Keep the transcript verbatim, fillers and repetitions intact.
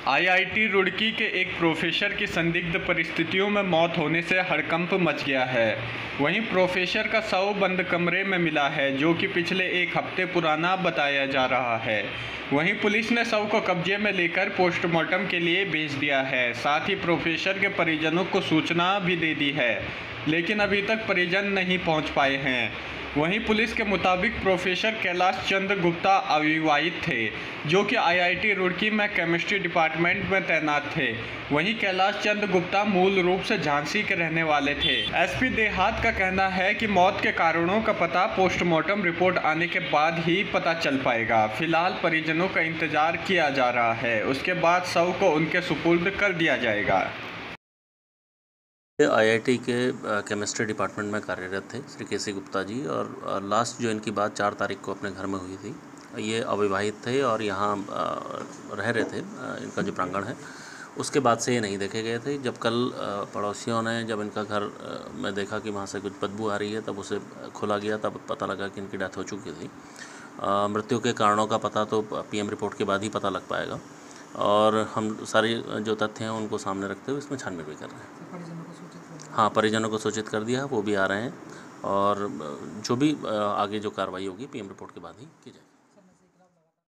IIT Roorkee के एक professor की संदिग्ध परिस्थितियों में मौत होने से हड़कंप मच गया है। वहीं प्रोफेसर का शव बंद कमरे में मिला है, जो कि पिछले एक हफ्ते पुराना बताया जा रहा है। वहीं पुलिस ने शव को कब्जे में लेकर पोस्टमार्टम के लिए भेज दिया है। साथ ही प्रोफेसर के परिजनों को सूचना भी दे दी है, लेकिन अभी तक परिजन नहीं पहुंच पाए हैं। वहीं पुलिस के मुताबिक प्रोफेसर कैलाश चंद्र गुप्ता अविवाहित थे, जो कि आईआईटी रुड़की में केमिस्ट्री डिपार्टमेंट में तैनात थे। वहीं कैलाश चंद्र गुप्ता मूल रूप से झांसी के रहने वाले थे। एसपी देहात का कहना है कि मौत के कारणों का पता पोस्टमार्टम रिपोर्ट आने के बाद ही पता चल पाएगा। फिलहाल परिजनों का इंतजार किया जा रहा है, उसके बाद शव को उनके सुपुर्द कर दिया जाएगा। आईआईटी के केमिस्ट्री डिपार्टमेंट में कार्यरत थे श्री के सी गुप्ता जी, और लास्ट जो इनकी बात चार तारीख को अपने घर में हुई थी। ये अविवाहित थे और यहाँ रह रहे थे, इनका जो प्रांगण है उसके बाद से ये नहीं देखे गए थे। जब कल पड़ोसियों ने जब इनका घर में देखा कि वहाँ से कुछ बदबू आ रही है, तब उसे खोला गया, तब पता लगा कि इनकी डेथ हो चुकी थी। मृत्यु के कारणों का पता तो पीएम रिपोर्ट के बाद ही पता लग पाएगा, और हम सारे जो तथ्य हैं उनको सामने रखते हुए इसमें छानबीन भी कर रहे हैं। हाँ, परिजनों को सूचित कर दिया, वो भी आ रहे हैं, और जो भी आगे जो कार्रवाई होगी पीएम रिपोर्ट के बाद ही की जाएगी।